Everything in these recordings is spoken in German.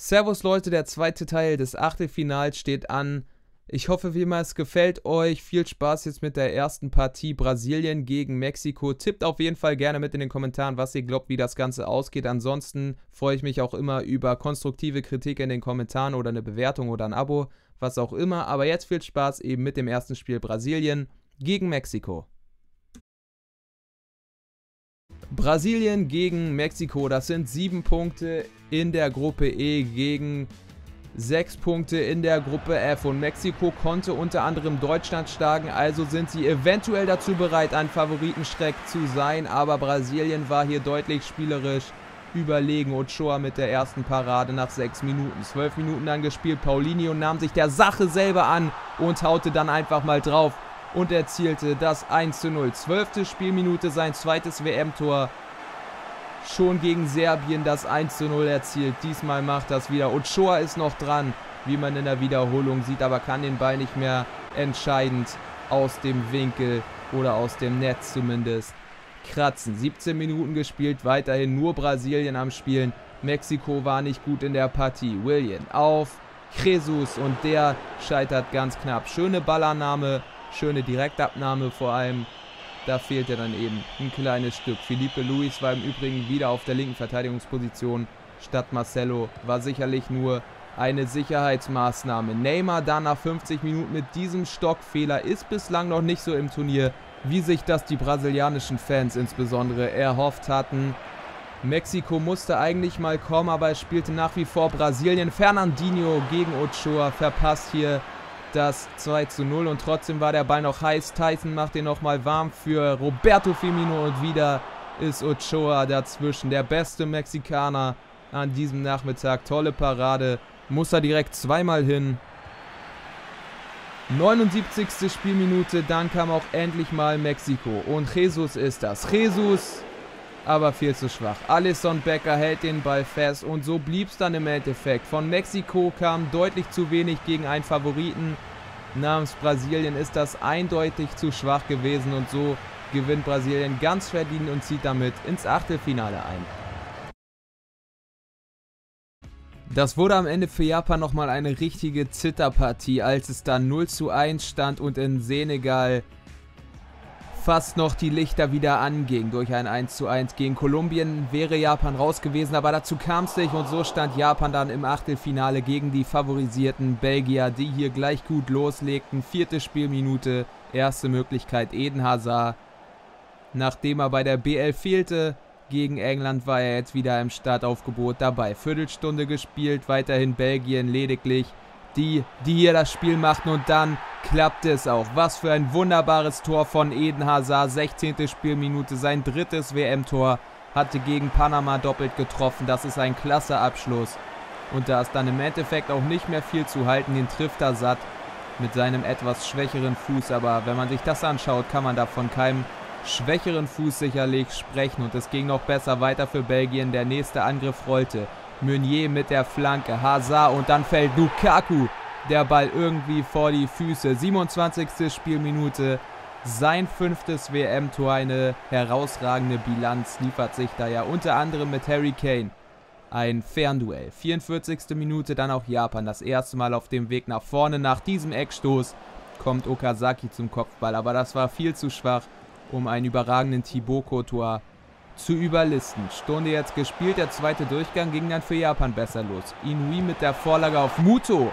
Servus Leute, der zweite Teil des Achtelfinals steht an. Ich hoffe wie immer, es gefällt euch. Viel Spaß jetzt mit der ersten Partie Brasilien gegen Mexiko. Tippt auf jeden Fall gerne mit in den Kommentaren, was ihr glaubt, wie das Ganze ausgeht. Ansonsten freue ich mich auch immer über konstruktive Kritik in den Kommentaren oder eine Bewertung oder ein Abo, was auch immer. Aber jetzt viel Spaß eben mit dem ersten Spiel Brasilien gegen Mexiko. Brasilien gegen Mexiko, das sind 7 Punkte in der Gruppe E gegen 6 Punkte in der Gruppe F. Und Mexiko konnte unter anderem Deutschland schlagen, also sind sie eventuell dazu bereit, ein Favoritenschreck zu sein. Aber Brasilien war hier deutlich spielerisch überlegen. Ochoa mit der ersten Parade nach 6 Minuten. 12 Minuten dann gespielt. Paulinho nahm sich der Sache selber an und haute dann einfach mal drauf und erzielte das 1:0. 12. Spielminute, sein zweites WM-Tor. Schon gegen Serbien das 1:0 erzielt. Diesmal macht das wieder. Ochoa ist noch dran, wie man in der Wiederholung sieht, aber kann den Ball nicht mehr entscheidend aus dem Winkel oder aus dem Netz zumindest kratzen. 17 Minuten gespielt, weiterhin nur Brasilien am Spielen. Mexiko war nicht gut in der Partie. Willian auf Jesus und der scheitert ganz knapp. Schöne Ballannahme. Schöne Direktabnahme vor allem. Da fehlte dann eben ein kleines Stück. Felipe Luis war im Übrigen wieder auf der linken Verteidigungsposition statt Marcelo. War sicherlich nur eine Sicherheitsmaßnahme. Neymar dann nach 50 Minuten mit diesem Stockfehler ist bislang noch nicht so im Turnier, wie sich das die brasilianischen Fans insbesondere erhofft hatten. Mexiko musste eigentlich mal kommen, aber es spielte nach wie vor Brasilien. Fernandinho gegen Ochoa verpasst hier das 2:0 und trotzdem war der Ball noch heiß. Tyson macht den nochmal warm für Roberto Firmino und wieder ist Ochoa dazwischen. Der beste Mexikaner an diesem Nachmittag. Tolle Parade. Muss er direkt zweimal hin. 79. Spielminute, dann kam auch endlich mal Mexiko. Und Jesus ist das. Jesus, aber viel zu schwach. Alisson Becker hält den Ball fest und so blieb es dann im Endeffekt. Von Mexiko kam deutlich zu wenig gegen einen Favoriten. Namens Brasilien ist das eindeutig zu schwach gewesen und so gewinnt Brasilien ganz verdient und zieht damit ins Achtelfinale ein. Das wurde am Ende für Japan nochmal eine richtige Zitterpartie, als es dann 0:1 stand und in Senegal fast noch die Lichter wieder anging. Durch ein 1:1 gegen Kolumbien wäre Japan raus gewesen, aber dazu kam es nicht und so stand Japan dann im Achtelfinale gegen die favorisierten Belgier, die hier gleich gut loslegten. 4. Spielminute, erste Möglichkeit Eden Hazard. Nachdem er bei der BL fehlte, gegen England war er jetzt wieder im Startaufgebot dabei. Viertelstunde gespielt, weiterhin Belgien lediglich die hier das Spiel machten und dann klappte es auch. Was für ein wunderbares Tor von Eden Hazard. 16. Spielminute, sein drittes WM-Tor, hatte gegen Panama doppelt getroffen. Das ist ein klasse Abschluss. Und da ist dann im Endeffekt auch nicht mehr viel zu halten. Den trifft er satt mit seinem etwas schwächeren Fuß. Aber wenn man sich das anschaut, kann man da von keinem schwächeren Fuß sicherlich sprechen. Und es ging noch besser weiter für Belgien. Der nächste Angriff rollte. Meunier mit der Flanke, Hazard und dann fällt Lukaku der Ball irgendwie vor die Füße. 27. Spielminute, sein 5. WM-Tor, eine herausragende Bilanz liefert sich da ja unter anderem mit Harry Kane. Ein Fernduell. 44. Minute, dann auch Japan, das erste Mal auf dem Weg nach vorne. Nach diesem Eckstoß kommt Okazaki zum Kopfball, aber das war viel zu schwach, um einen überragenden Thibaut Courtois zu überlisten. Stunde jetzt gespielt, der zweite Durchgang ging dann für Japan besser los. Inui mit der Vorlage auf Muto.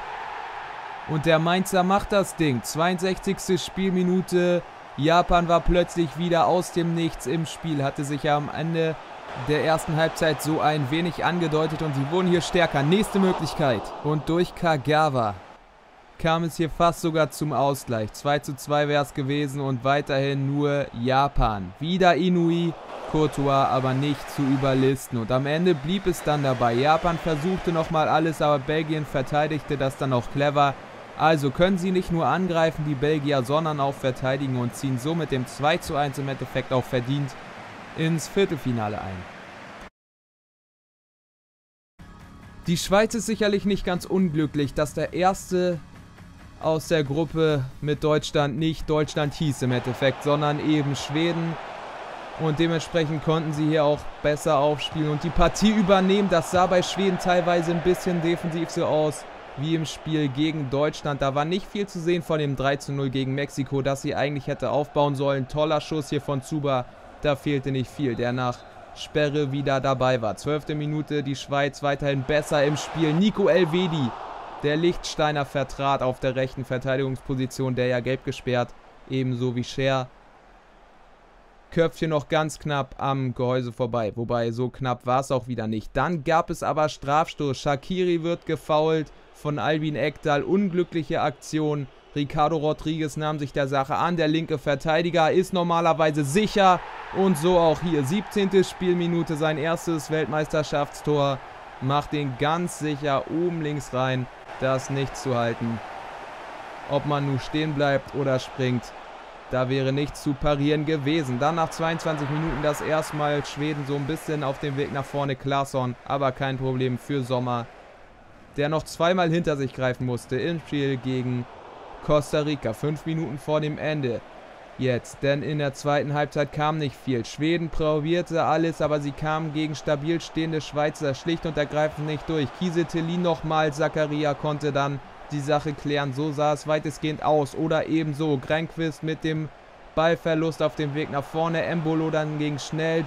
Und der Mainzer macht das Ding. 62. Spielminute. Japan war plötzlich wieder aus dem Nichts im Spiel. Hatte sich ja am Ende der ersten Halbzeit so ein wenig angedeutet und sie wurden hier stärker. Nächste Möglichkeit. Und durch Kagawa kam es hier fast sogar zum Ausgleich. 2:2 wäre es gewesen und weiterhin nur Japan. Wieder Inui. Courtois aber nicht zu überlisten und am Ende blieb es dann dabei. Japan versuchte nochmal alles, aber Belgien verteidigte das dann auch clever. Also können sie nicht nur angreifen, die Belgier, sondern auch verteidigen und ziehen so mit dem 2:1 im Endeffekt auch verdient ins Viertelfinale ein. Die Schweiz ist sicherlich nicht ganz unglücklich, dass der erste aus der Gruppe mit Deutschland nicht Deutschland hieß im Endeffekt, sondern eben Schweden. Und dementsprechend konnten sie hier auch besser aufspielen und die Partie übernehmen. Das sah bei Schweden teilweise ein bisschen defensiv so aus wie im Spiel gegen Deutschland. Da war nicht viel zu sehen von dem 3:0 gegen Mexiko, das sie eigentlich hätte aufbauen sollen. Toller Schuss hier von Zuba, da fehlte nicht viel, der nach Sperre wieder dabei war. 12. Minute, die Schweiz weiterhin besser im Spiel. Nico Elvedi, der Lichtsteiner, vertrat auf der rechten Verteidigungsposition, der ja gelb gesperrt, ebenso wie Scher. Köpfchen noch ganz knapp am Gehäuse vorbei, wobei so knapp war es auch wieder nicht. Dann gab es aber Strafstoß. Shaqiri wird gefoult von Albin Ekdal. Unglückliche Aktion. Ricardo Rodriguez nahm sich der Sache an. Der linke Verteidiger ist normalerweise sicher. Und so auch hier. 17. Spielminute, sein erstes Weltmeisterschaftstor. Macht den ganz sicher oben links rein. Das ist nicht zu halten. Ob man nun stehen bleibt oder springt, da wäre nichts zu parieren gewesen. Dann nach 22 Minuten das erste Mal Schweden so ein bisschen auf dem Weg nach vorne. Claesson, aber kein Problem für Sommer, der noch zweimal hinter sich greifen musste im Spiel gegen Costa Rica. 5 Minuten vor dem Ende jetzt, denn in der zweiten Halbzeit kam nicht viel. Schweden probierte alles, aber sie kamen gegen stabil stehende Schweizer schlicht und ergreifend nicht durch. Kiese Thelin nochmal, Zakaria konnte dann die Sache klären. So sah es weitestgehend aus. Oder ebenso. Grenqvist mit dem Ballverlust auf dem Weg nach vorne. Embolo dann gegen schnell.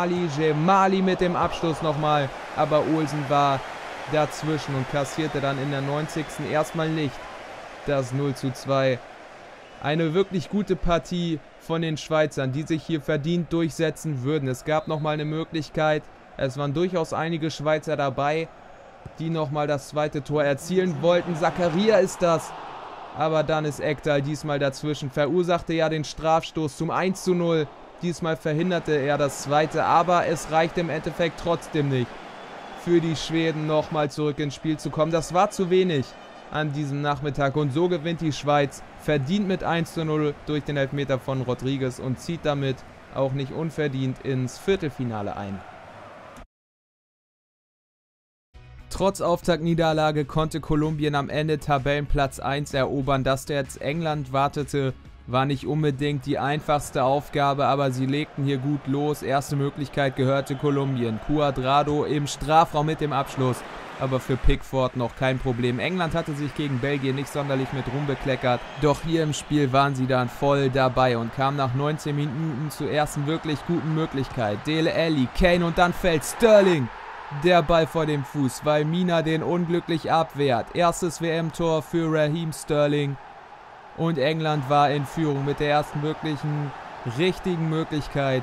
Gemali mit dem Abschluss nochmal. Aber Olsen war dazwischen und kassierte dann in der 90. erstmal nicht das 0:2. Eine wirklich gute Partie von den Schweizern, die sich hier verdient durchsetzen würden. Es gab nochmal eine Möglichkeit. Es waren durchaus einige Schweizer dabei, die nochmal das zweite Tor erzielen wollten. Zakaria ist das. Aber dann ist Ekdal diesmal dazwischen. Verursachte ja den Strafstoß zum 1:0. Diesmal verhinderte er das zweite. Aber es reicht im Endeffekt trotzdem nicht für die Schweden, nochmal zurück ins Spiel zu kommen. Das war zu wenig an diesem Nachmittag. Und so gewinnt die Schweiz verdient mit 1:0 durch den Elfmeter von Rodriguez und zieht damit auch nicht unverdient ins Viertelfinale ein. Trotz Auftaktniederlage konnte Kolumbien am Ende Tabellenplatz 1 erobern. Dass jetzt England wartete, war nicht unbedingt die einfachste Aufgabe, aber sie legten hier gut los. Erste Möglichkeit gehörte Kolumbien. Cuadrado im Strafraum mit dem Abschluss, aber für Pickford noch kein Problem. England hatte sich gegen Belgien nicht sonderlich mit Ruhm bekleckert, doch hier im Spiel waren sie dann voll dabei und kamen nach 19 Minuten zur ersten wirklich guten Möglichkeit. Dele Alli, Kane und dann fällt Sterling. Der Ball vor dem Fuß, weil Mina den unglücklich abwehrt. Erstes WM-Tor für Raheem Sterling. Und England war in Führung mit der ersten wirklichen richtigen Möglichkeit.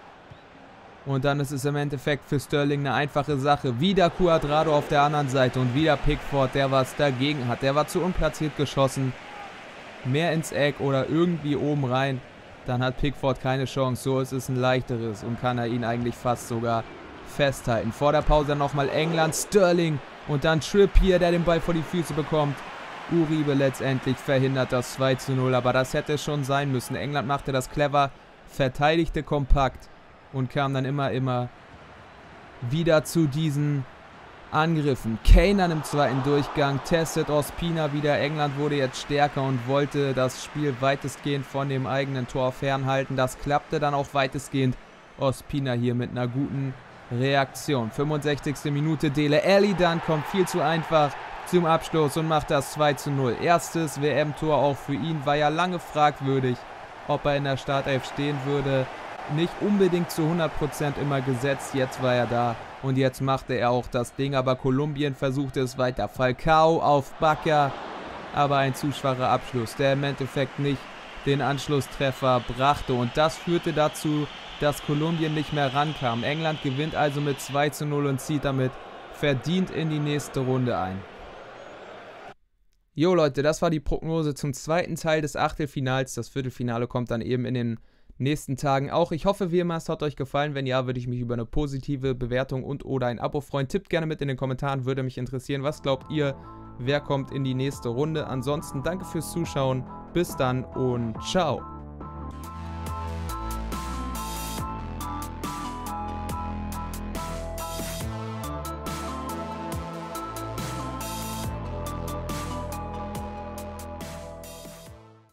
Und dann ist es im Endeffekt für Sterling eine einfache Sache. Wieder Cuadrado auf der anderen Seite und wieder Pickford, der was dagegen hat. Der war zu unplatziert geschossen. Mehr ins Eck oder irgendwie oben rein. Dann hat Pickford keine Chance. So ist es ein leichteres und kann er ihn eigentlich fast sogar festhalten. Vor der Pause nochmal England, Sterling und dann Trippier, der den Ball vor die Füße bekommt. Uribe letztendlich verhindert das 2:0, aber das hätte schon sein müssen. England machte das clever, verteidigte kompakt und kam dann immer wieder zu diesen Angriffen. Kane dann im zweiten Durchgang, testet Ospina wieder. England wurde jetzt stärker und wollte das Spiel weitestgehend von dem eigenen Tor fernhalten. Das klappte dann auch weitestgehend. Ospina hier mit einer guten Reaktion. 65. Minute, Dele Alli dann kommt viel zu einfach zum Abschluss und macht das 2:0. Erstes WM-Tor auch für ihn. War ja lange fragwürdig, ob er in der Startelf stehen würde. Nicht unbedingt zu 100% immer gesetzt. Jetzt war er da und jetzt machte er auch das Ding. Aber Kolumbien versuchte es weiter. Falcao auf Bakker, aber ein zu schwacher Abschluss, der im Endeffekt nicht den Anschlusstreffer brachte. Und das führte dazu, dass Kolumbien nicht mehr rankam. England gewinnt also mit 2:0 und zieht damit verdient in die nächste Runde ein. Jo Leute, das war die Prognose zum zweiten Teil des Achtelfinals. Das Viertelfinale kommt dann eben in den nächsten Tagen auch. Ich hoffe, wie immer, es hat euch gefallen. Wenn ja, würde ich mich über eine positive Bewertung und oder ein Abo freuen. Tippt gerne mit in den Kommentaren, würde mich interessieren. Was glaubt ihr, wer kommt in die nächste Runde? Ansonsten danke fürs Zuschauen. Bis dann und ciao.